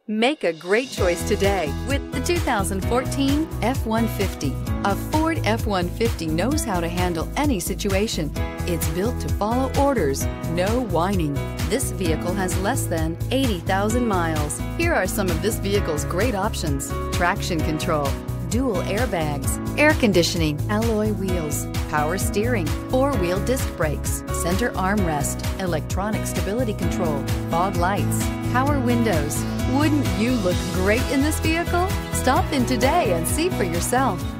Make a great choice today with the 2014 F-150. A Ford F-150 knows how to handle any situation. It's built to follow orders, no whining. This vehicle has less than 80,000 miles. Here are some of this vehicle's great options: traction control, dual airbags, air conditioning, alloy wheels, power steering, four-wheel disc brakes, center armrest, electronic stability control, fog lights, power windows. Wouldn't you look great in this vehicle? Stop in today and see for yourself.